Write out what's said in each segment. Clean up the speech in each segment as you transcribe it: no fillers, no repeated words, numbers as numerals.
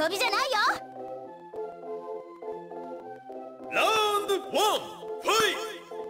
びじゃないよ。 ラウンドワン、ファイト。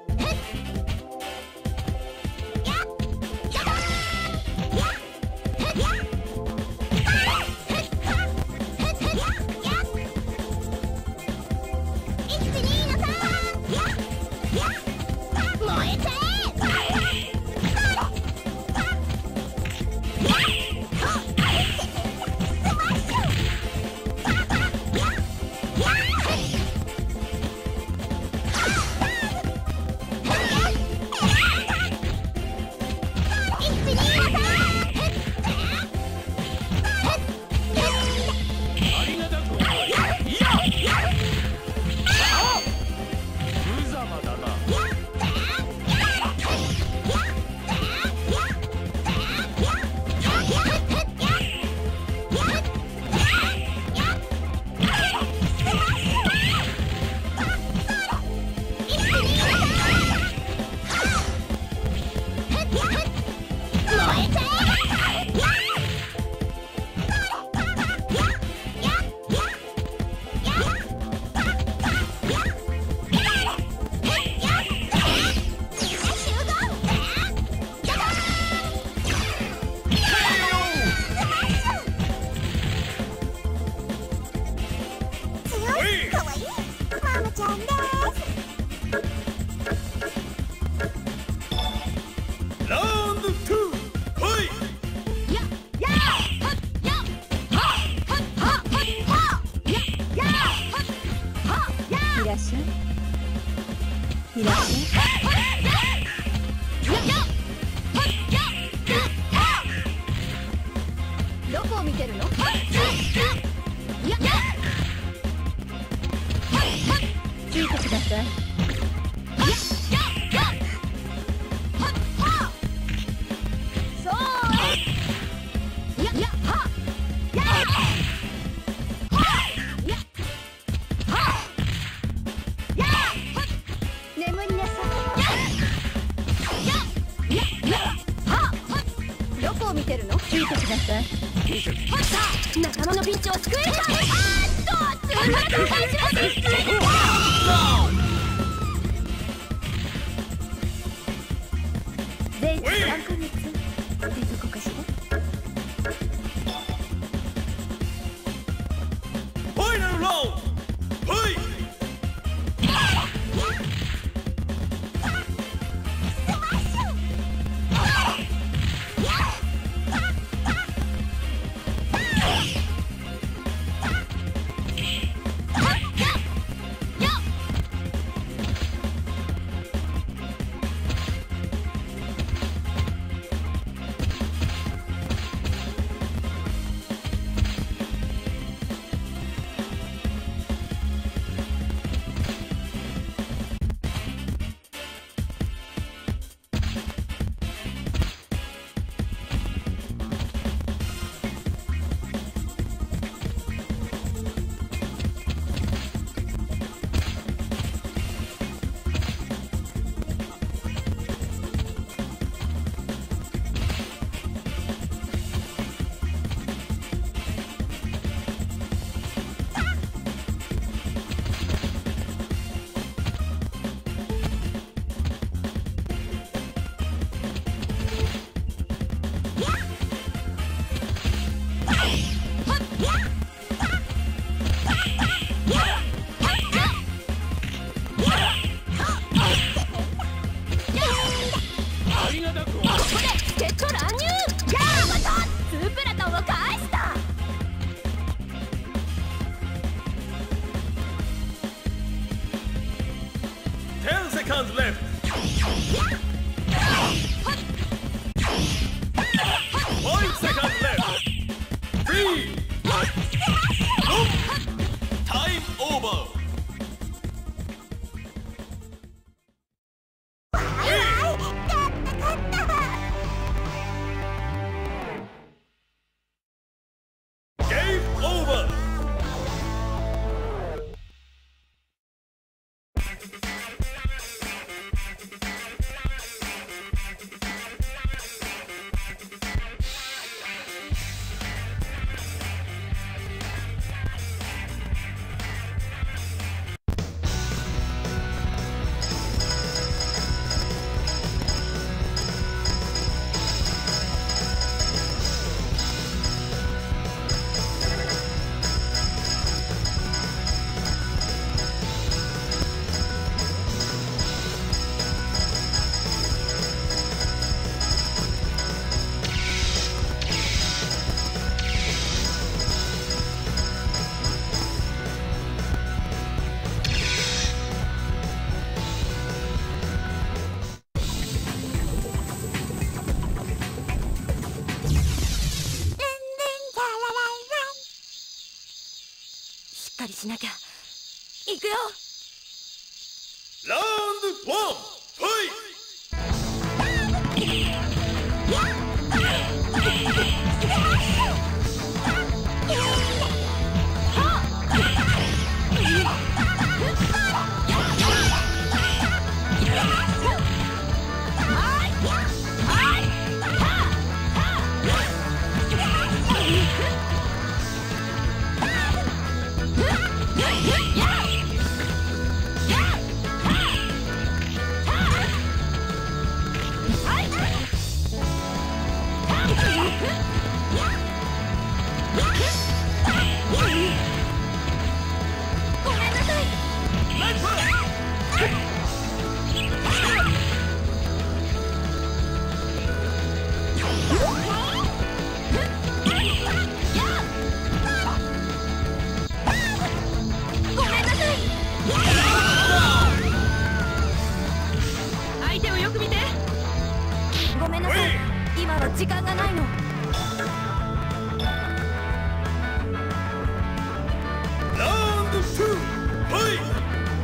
どこを見てるの？ついてください。眠りなさい。どこを見てるの？ついてください。仲間のピンチを救えるか。レイズ3ヶ月ってとこかしら。 ファイナルラウンド、ファイト。10 seconds left. 5 seconds left. 3. Time over. Game over. しなきゃ。行くよ。 ラウンド1ファイト。 時間がないの。 ラウンド2ファイト。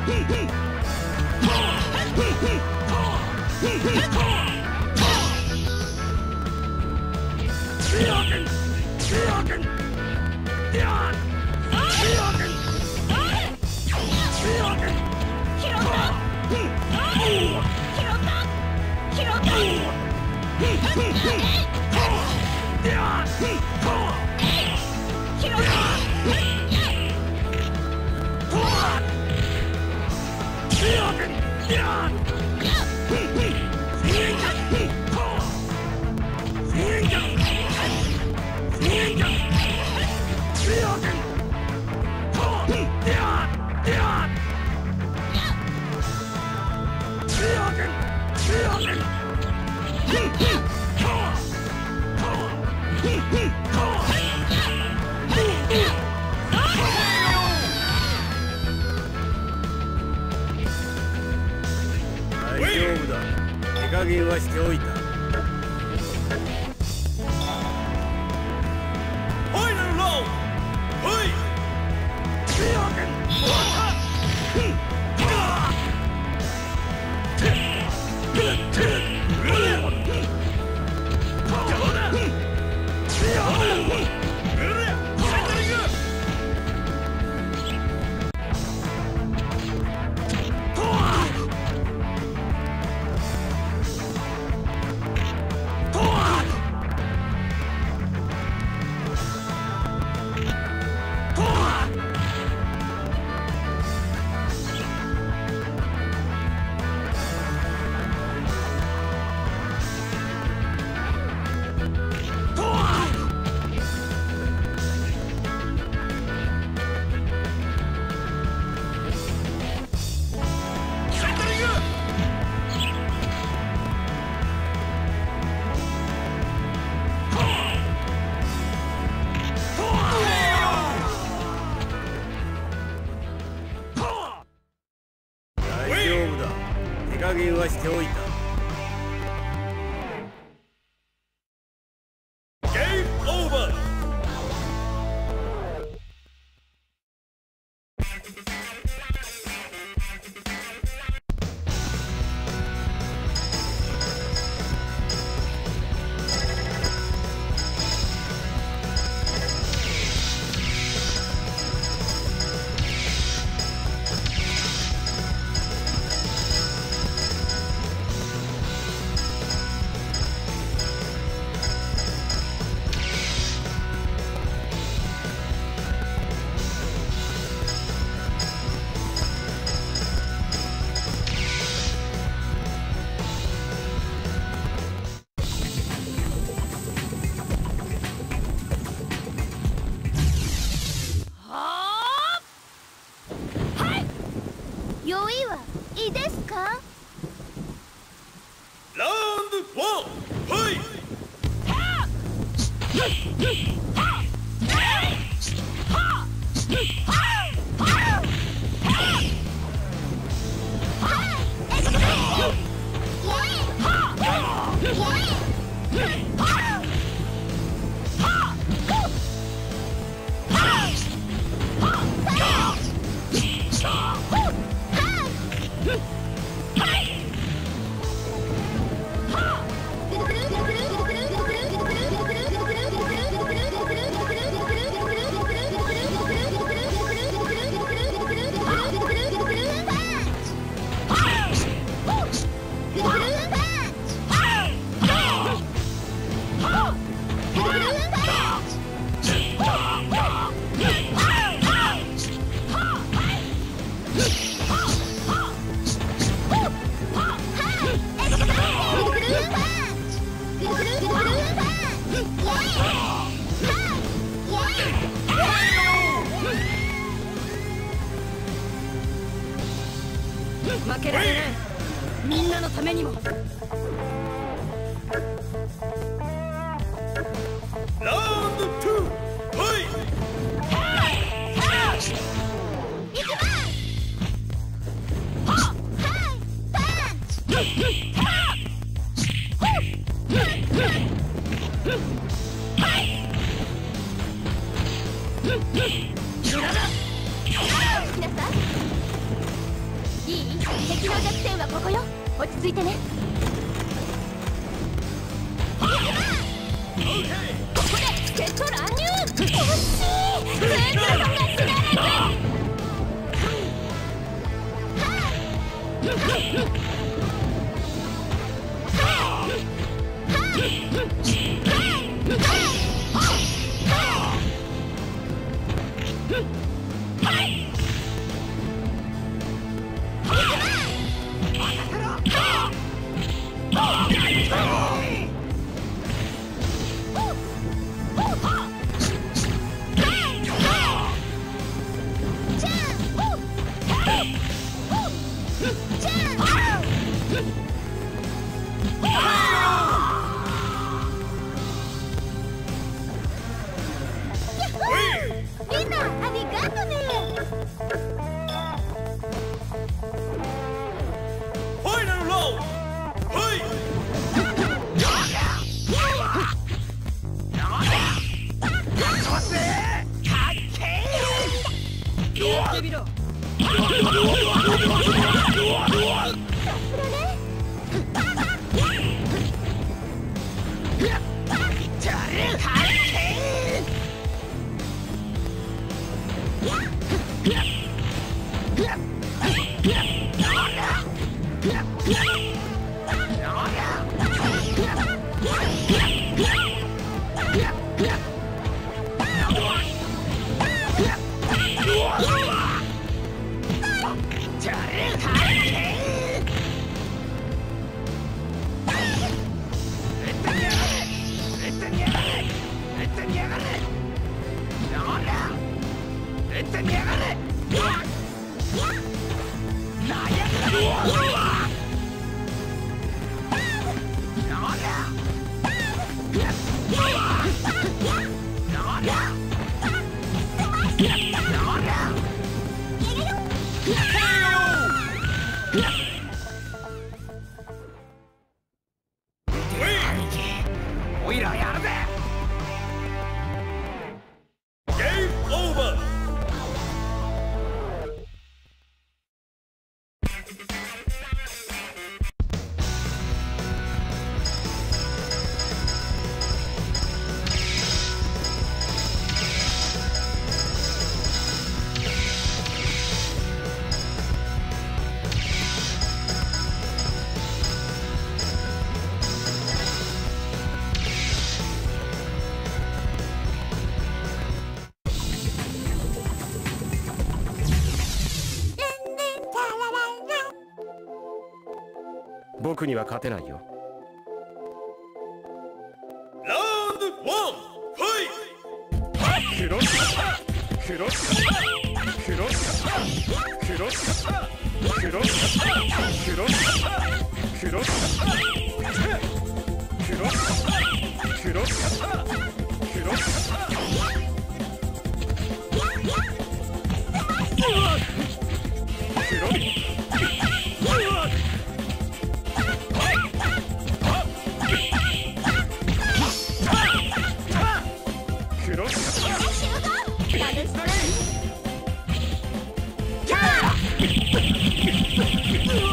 手加減はしておいた。ファイナルラウンドファイト。手加減はしておいた。ゲームオーバー。 用意はいいですか？ ラウンド1ファイト。 は負けられない。みんなのためにも。 ラウンド2、ファイト。 いい？敵の弱点はここよ。落ち着いてね。ここでセット乱入。惜しい。スープのが知らない。みんなありがとね。 ファイナルラウンド、ファイト。 やってみろ。 おいらやるぜ。ゲームオーバー。 僕には勝てないよ。 ラウンド1、ファイト。 クロスカッタ、クロスカッタ、クロスカッタ、クロスカッタ、クロスカッタ、クロスカッタ、クロスカッタ、クロスカッタ、クロスカッタ、クロスカッタ。 や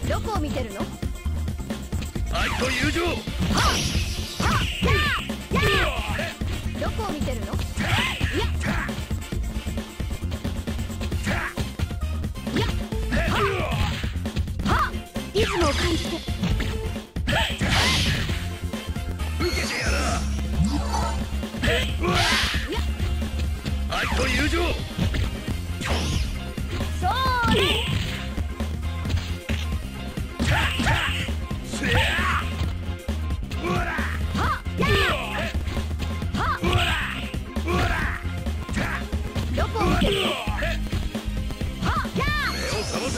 どこを見てるの？ 愛と友情。 どこを見てるの？リズムを感じて。 受けてやら。愛と友情。 そうね。どこを見てるの？ 目を覚ませ。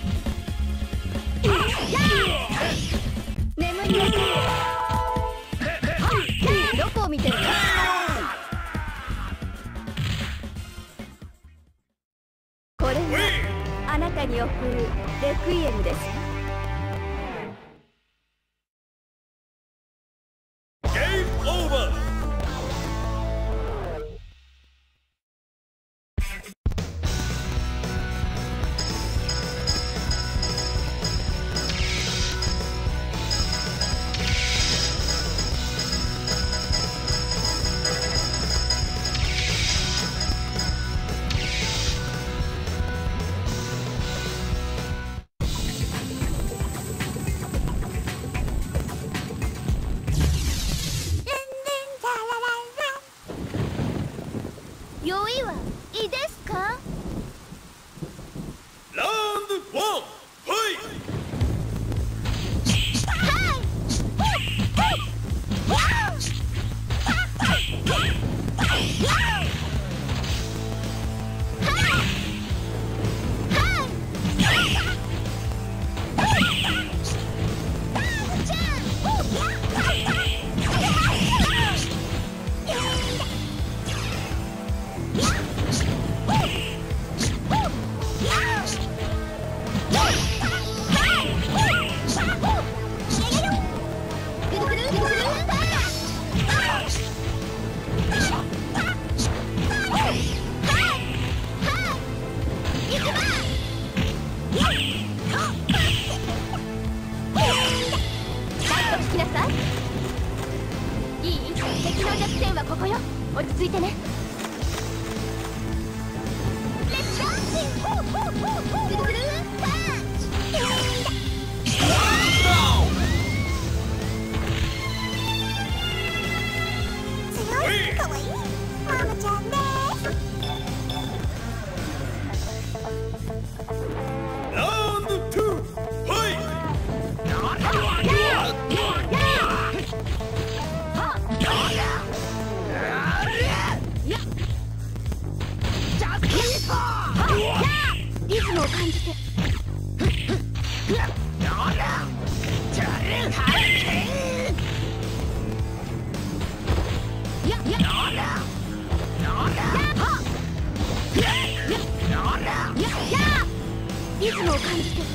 眠りなさい。どこを見てるの？これがあなたに送るレクイエムです。 ゲームオーバー。 酔いはいいですか？ ラウンド1ファイ敵の弱点はここよ。落ち着いてね。レッツゴー。ぐるぐるパンチ。強いかわいいママちゃんです。 ラウンド2ファイリズムを感じて。リズムを感じて。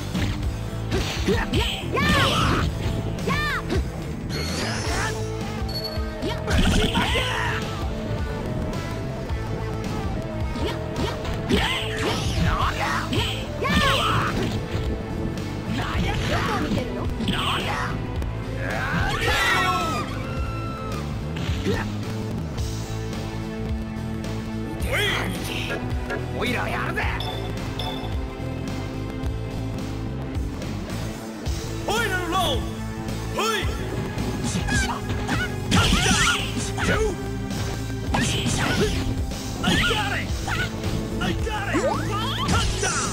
どこを見てるの？ おいらやるぜ。 ファイナルラウンドファイI got it! I got it! Cut down!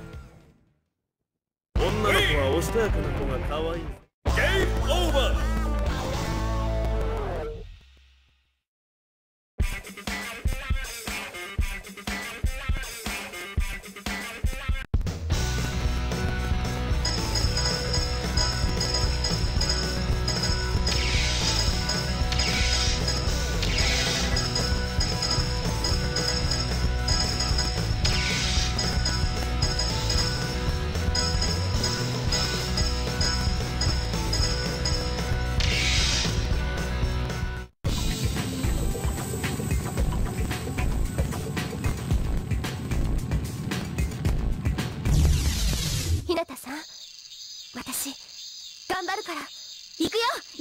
Game over!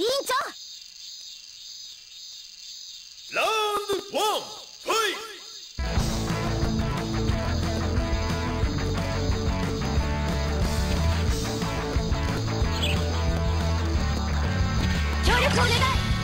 委員長。 ラウンドワンファイ協力お願い。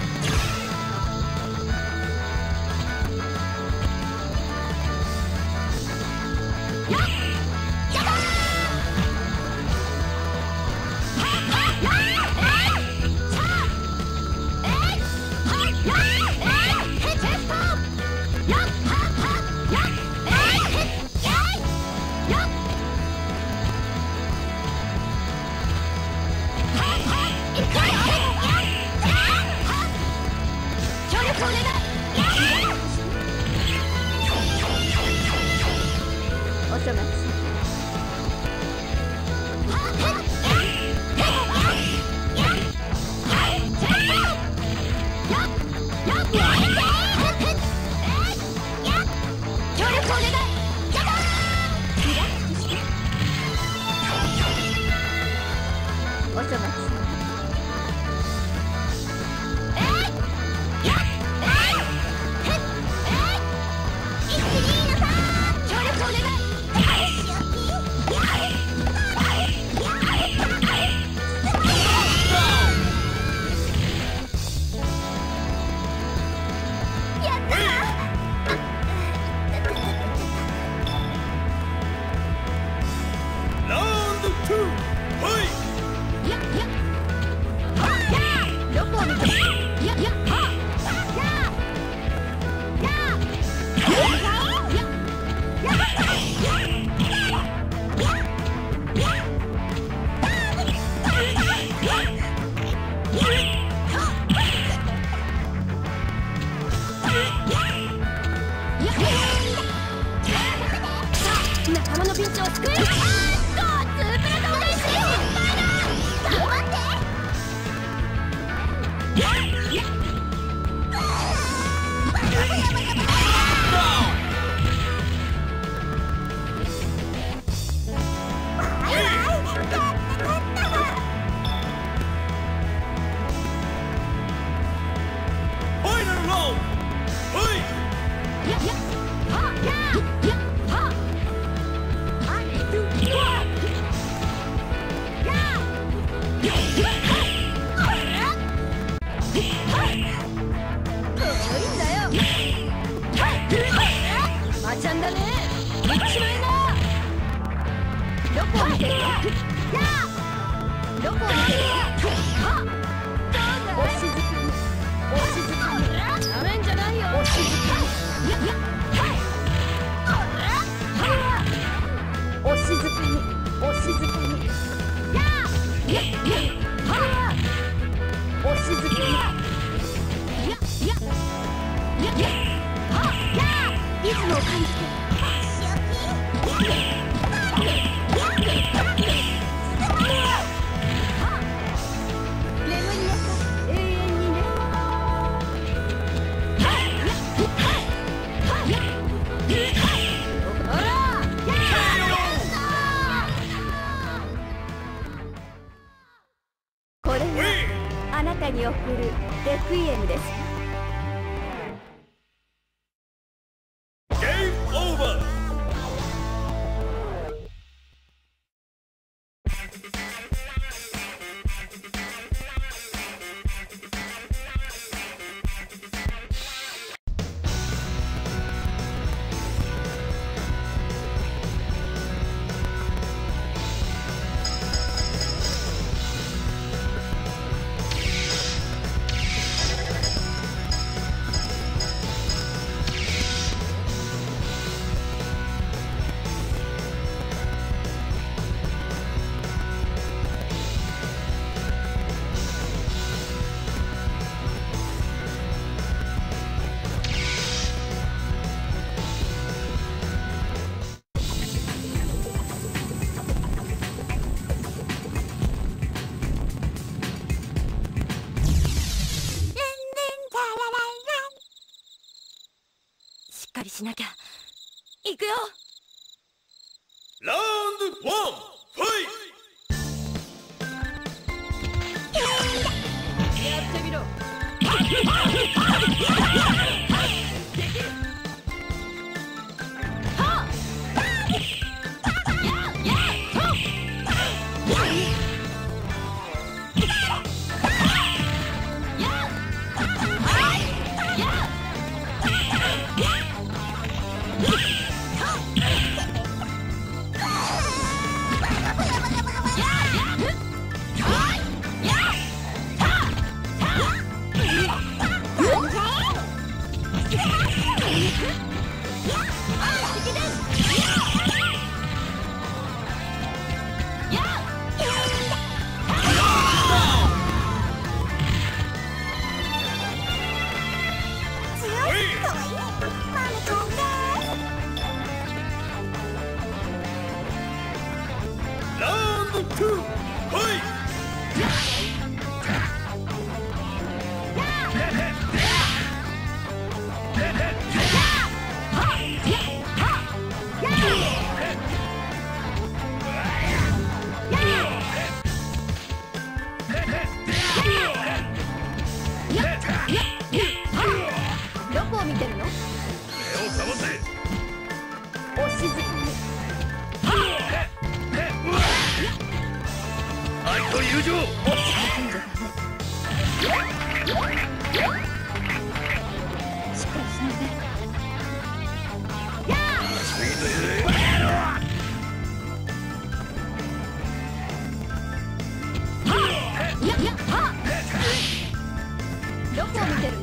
仲間のピンチを救え。ちゃんだね。行っちまいな。どこを見てる。どこを見てる。お静かに。お静かに。なめんじゃないよ。お静かに。お静かに。お静かに。お静かに。リズムを感じて。眠りなさい。永遠にね。ほら。これがあなたに送るレクイエムです。しっかりしなきゃ。行くよ。 ラウンドワンファイト。 やってみろ。どこを見てるの？ 目を覚ませ。 お静かに。 愛と友情。 しっかりしないで。 ついてどこを見てるの？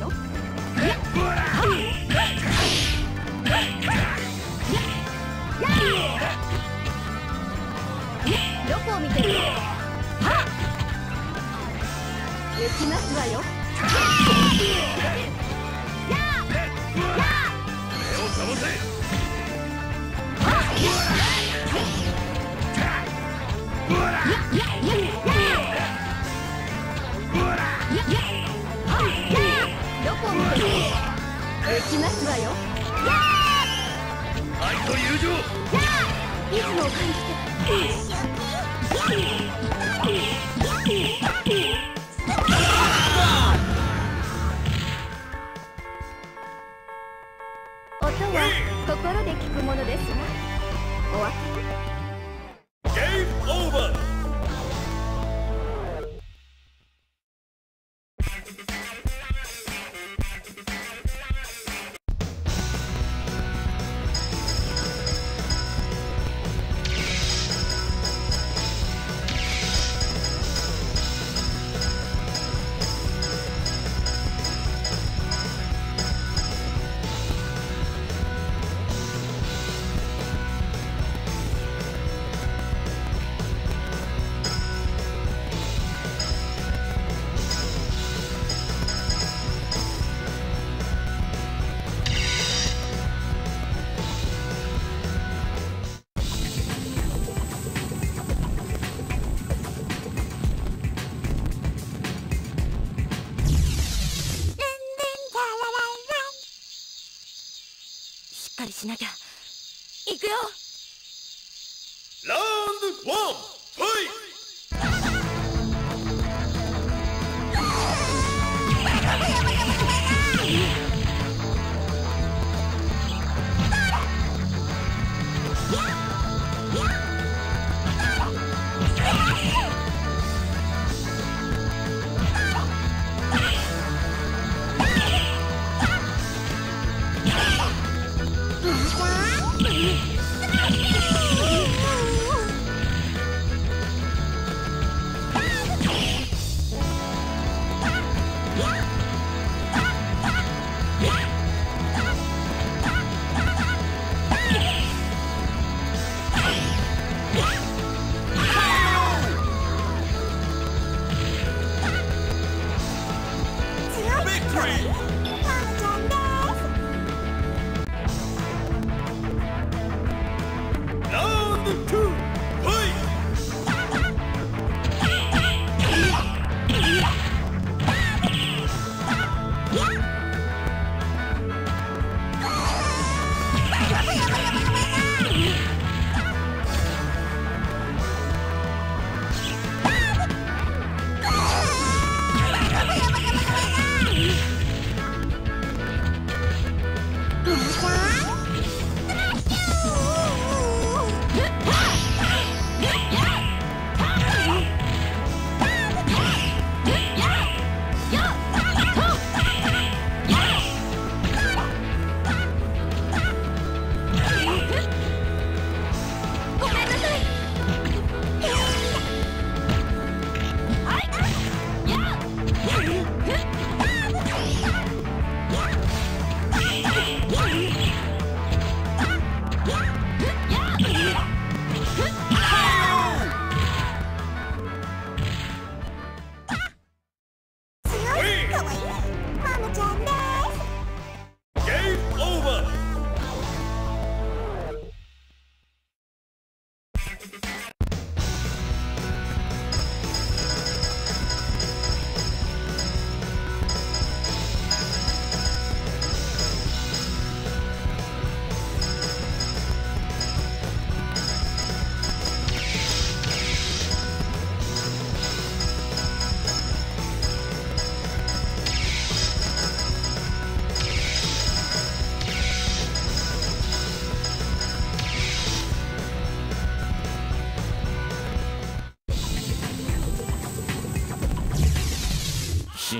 どこを見てるの？行きますわよ。 目を覚ませ。 どこを見てるの？行きますわよ。 愛と友情。 リズムを感じて。音は心で聞くものですが、お分かり？ ゲームオーバー。 しっかりしなきゃ。行くよ。 ラウンドワン、ファイト。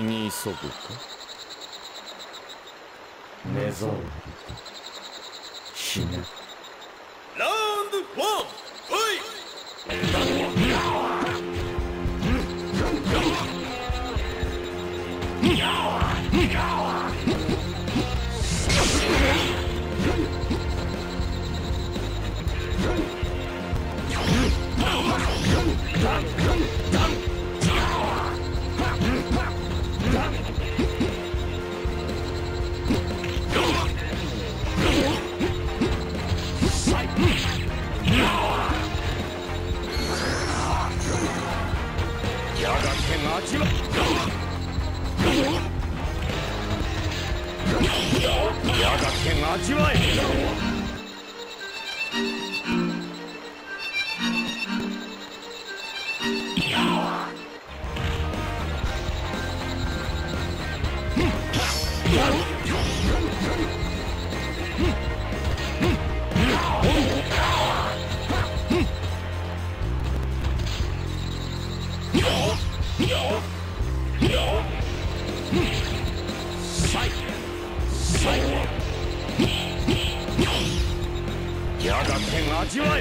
に急ぐか。寝ぞ死ね。 ラウンド1ファイやがて味わやがて味わえ。やがて味わえ。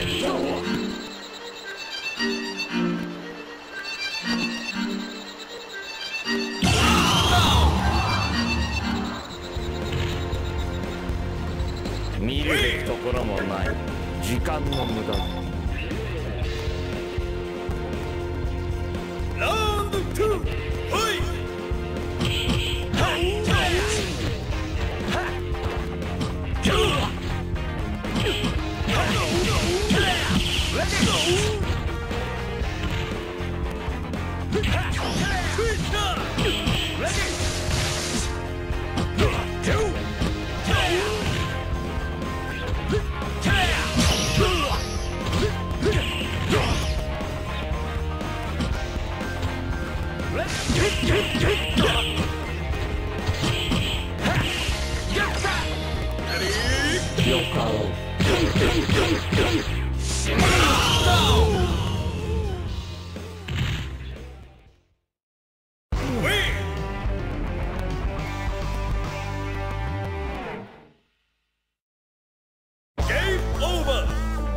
見るべきところもない。時間の無駄だ。 ラウンド2ファイよかろう。 Game over!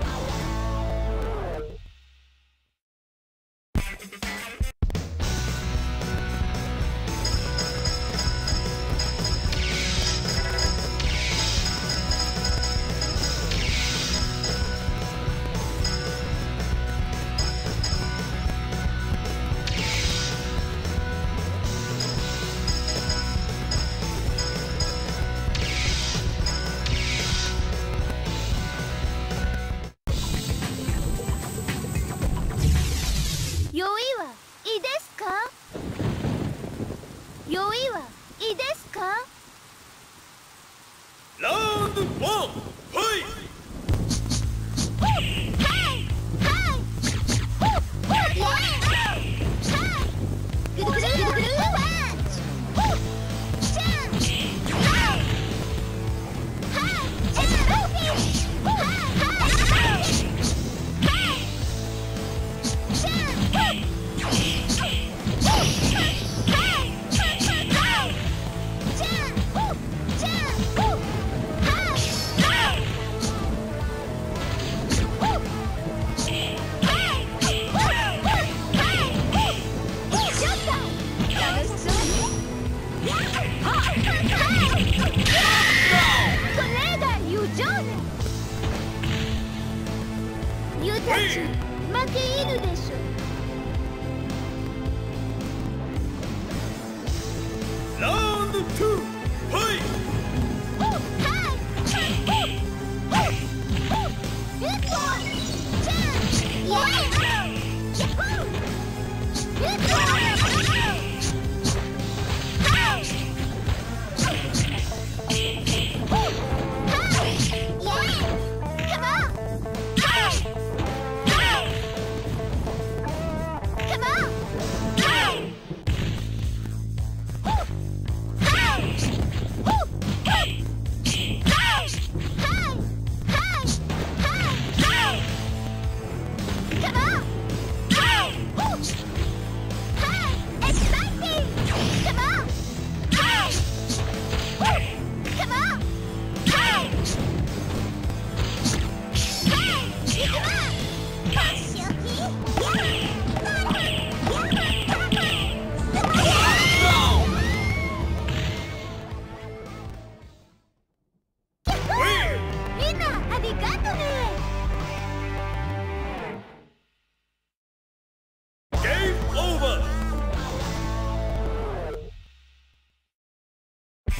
Round 1 fight! Round 2 fight!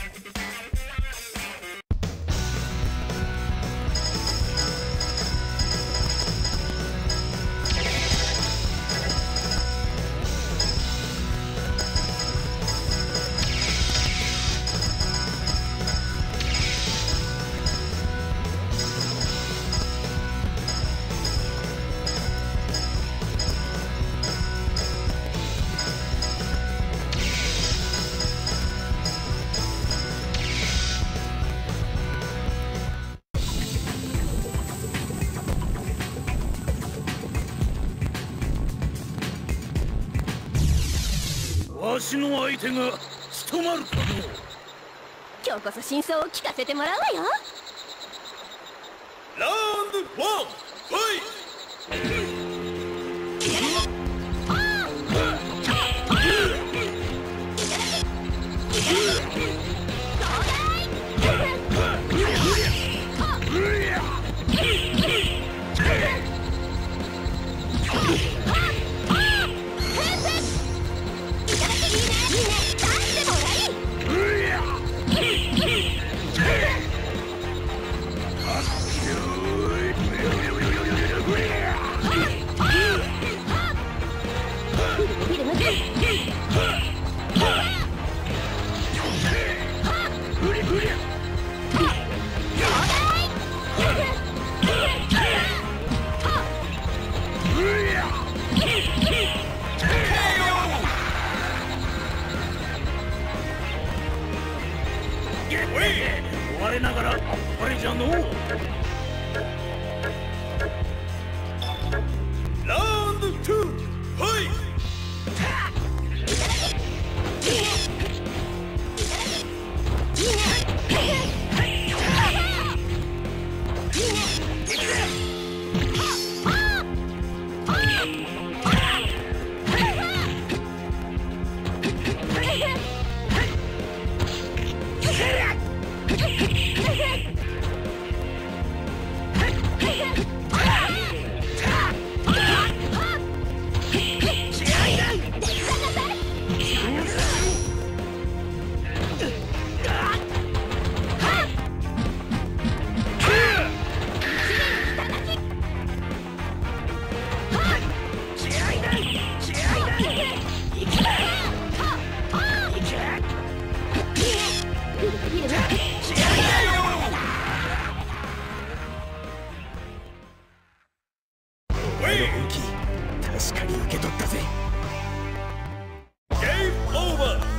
わしの相手が務まるかの。 今日こそ真相を聞かせてもらうわよ。 ラウンド1ファイト。我ながらあれじゃのう。ラウンド2ファイト。確かに受け取ったぜ。ゲームオーバー。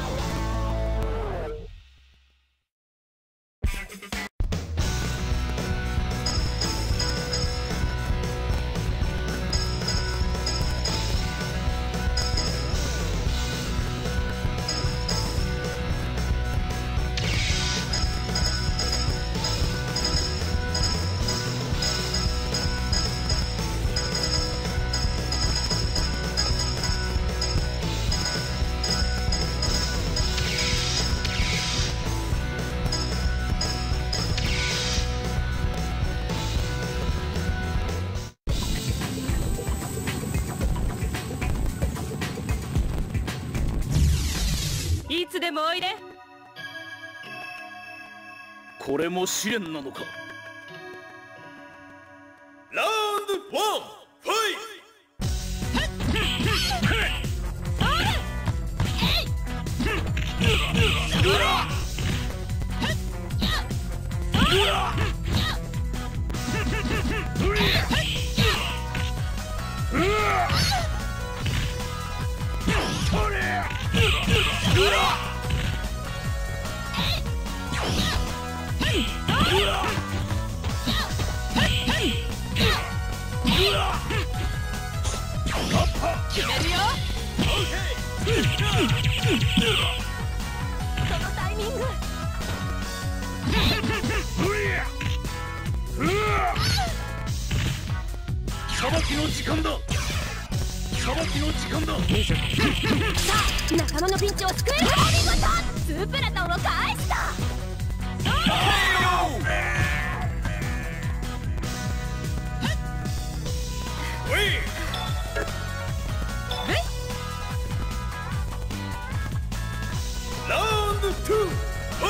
いつでもおいで。 これも試練なのか。ラウンド1ファイト。 決めるよ。そのタイミング。 裁きの時間だ。裁きの時間だ。 さあ、仲間のピンチを救える。お見事。スープラトンを返した。 ラウンド2ファ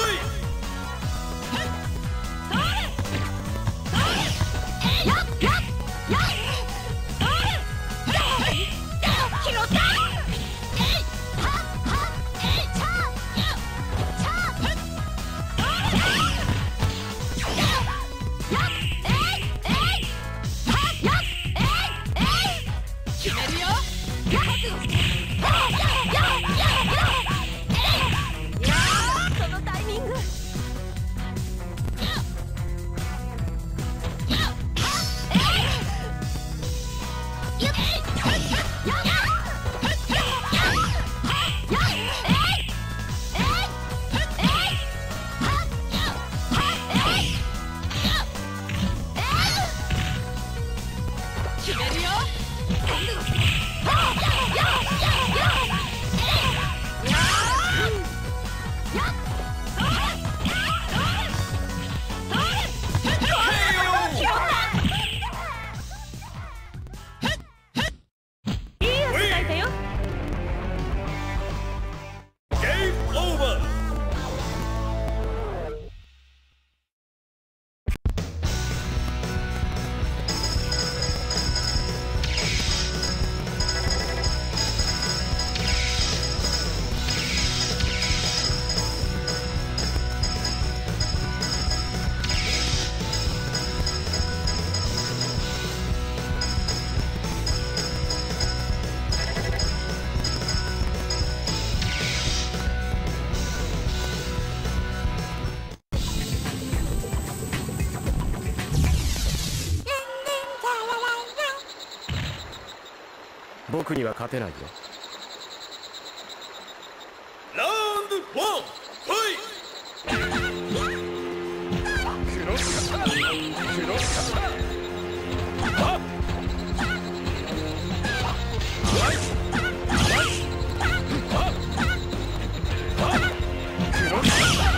僕には勝てないよ。 ラウンド1ファイクロスカッタクロスカッタはっはいはっはっクロスカッタ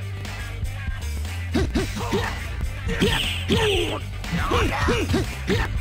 Yeah!